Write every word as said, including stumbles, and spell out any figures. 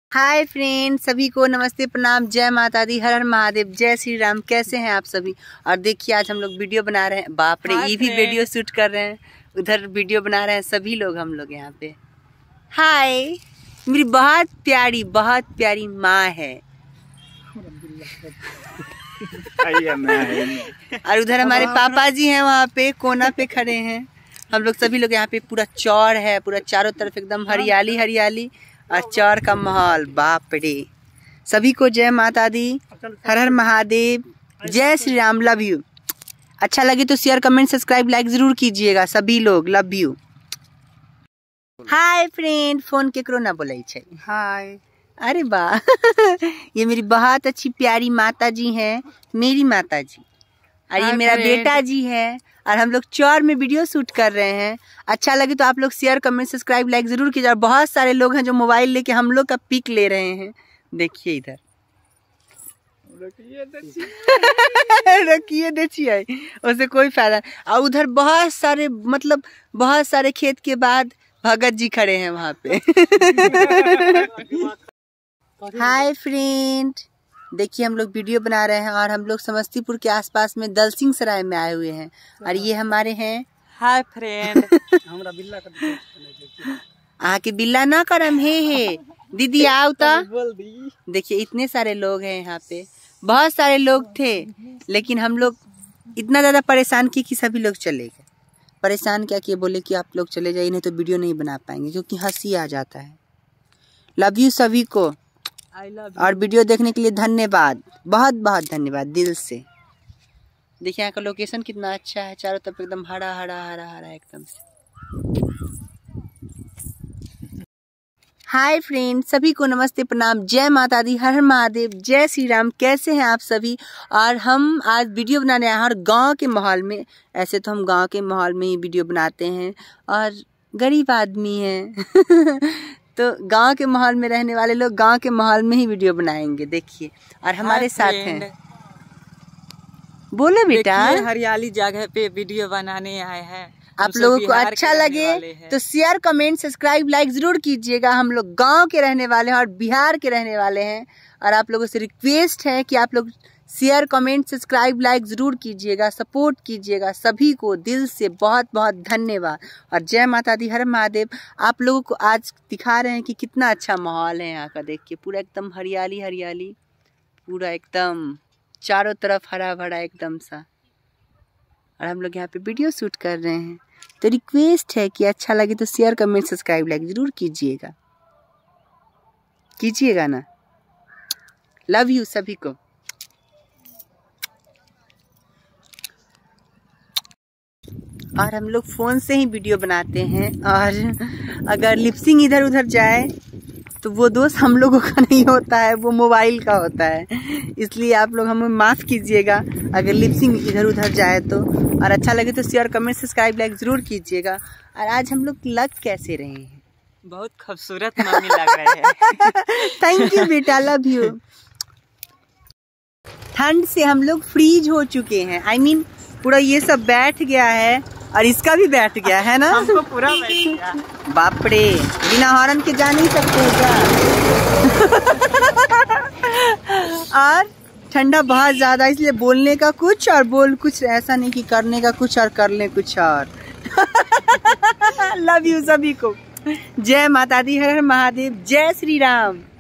Hi friends, सभी को नमस्ते, प्रणाम, जय माता दी, हर हर महादेव, जय श्री राम। कैसे हैं आप सभी? और देखिए आज हम लोग वीडियो बना रहे हैं। बाप रे, ये भी वीडियो शूट कर रहे हैं, उधर वीडियो बना रहे हैं सभी लोग हम लोग यहाँ पे। हाय, मेरी बहुत प्यारी बहुत प्यारी माँ है और उधर हमारे पापा जी हैं, वहाँ पे कोना पे खड़े हैं। हम लोग सभी लोग यहाँ पे, पूरा चौर है, पूरा चारों तरफ एकदम हरियाली हरियाली और चौर का माहौल। बाप रे, सभी को जय माता दी, हर हर महादेव, जय श्री राम, लव यू। अच्छा लगे तो शेयर कमेंट सब्सक्राइब लाइक जरूर कीजिएगा सभी लोग, love you. Hi friend, phone केकरो ना बोले छे। हाय, अरे वाह ये मेरी बहुत अच्छी प्यारी माता जी हैं, मेरी माता जी, और ये मेरा बेटा जी है, और हम लोग चौर में वीडियो शूट कर रहे हैं। अच्छा लगे तो आप लोग शेयर कमेंट सब्सक्राइब लाइक जरूर कीजिए। और बहुत सारे लोग हैं जो मोबाइल लेके हम लोग का पिक ले रहे हैं। देखिए इधर रखिए देखिए, उससे कोई फायदा नहीं। और उधर बहुत सारे, मतलब बहुत सारे खेत के बाद भगत जी खड़े हैं वहाँ पे। हाय फ्रेंड, देखिए हम लोग वीडियो बना रहे हैं और हम लोग समस्तीपुर के आसपास में दलसिंह सराय में आए हुए हैं। और ये हमारे हैं। हाय फ्रेंड, हमरा बिल्ला कर आके बिल्ला ना करम हे हे दीदी आओ तो। देखिए इतने सारे लोग हैं यहाँ पे, बहुत सारे लोग थे, लेकिन हम लोग इतना ज्यादा परेशान किए कि सभी लोग चले गए। परेशान क्या किए, बोले कि आप लोग चले जाइए, नहीं तो वीडियो नहीं बना पाएंगे, क्योंकि हंसी आ जाता है। लव यू सभी को, और वीडियो देखने के लिए धन्यवाद, बहुत बहुत धन्यवाद दिल से। देखिए यहाँ का लोकेशन कितना अच्छा है, चारों तरफ एकदम हरा हरा हरा हरा एकदम से। हाय फ्रेंड, सभी को नमस्ते, प्रणाम, जय माता दी, हर हर महादेव, जय श्री राम। कैसे हैं आप सभी? और हम आज वीडियो बनाने आए हैं और गांव के माहौल में। ऐसे तो हम गांव के माहौल में ही वीडियो बनाते हैं और गरीब आदमी हैं तो गांव के माहौल में रहने वाले लोग गांव के माहौल में ही वीडियो बनाएंगे। देखिए, और हमारे साथ हैं, बोलो बेटा। हरियाली जगह पे वीडियो बनाने आए हैं। आप लोगों को अच्छा लगे तो शेयर कमेंट सब्सक्राइब लाइक जरूर कीजिएगा। हम लोग गांव के रहने वाले हैं और बिहार के रहने वाले हैं, और आप लोगों से रिक्वेस्ट है कि आप लोग शेयर कमेंट सब्सक्राइब लाइक जरूर कीजिएगा, सपोर्ट कीजिएगा। सभी को दिल से बहुत बहुत धन्यवाद, और जय माता दी, हर महादेव। आप लोगों को आज दिखा रहे हैं कि कितना अच्छा माहौल है यहाँ का। देखिए पूरा एकदम हरियाली हरियाली, पूरा एकदम चारों तरफ हरा भरा एकदम सा, और हम लोग यहाँ पे वीडियो शूट कर रहे हैं। तो रिक्वेस्ट है कि अच्छा लगे तो शेयर कमेंट सब्सक्राइब लाइक जरूर कीजिएगा, कीजिएगा ना। लव यू सभी को। और हम लोग फ़ोन से ही वीडियो बनाते हैं, और अगर लिपसिंग इधर उधर जाए तो वो दोस्त हम लोगों का नहीं होता है, वो मोबाइल का होता है। इसलिए आप लोग हमें माफ़ कीजिएगा अगर लिपसिंग इधर उधर जाए तो। और अच्छा लगे तो शेयर कमेंट सब्सक्राइब लाइक ज़रूर कीजिएगा। और आज हम लोग लग कैसे रहे हैं? बहुत खूबसूरत मम्मी लग रहे हैं। थैंक यू बेटा, लव यू। ठंड से हम लोग फ्रीज हो चुके हैं। आई I मीन mean, पूरा ये सब बैठ गया है, और इसका भी बैठ गया है ना, हमको पूरा बैठ गया। बाप रे, बिना हॉर्न के जा नहीं सकते क्या? और ठंडा बहुत ज्यादा, इसलिए बोलने का कुछ और बोल कुछ, ऐसा नहीं कि करने का कुछ और कर ले कुछ और। लव यू सभी को, जय माता दी, हर हर महादेव, जय श्री राम।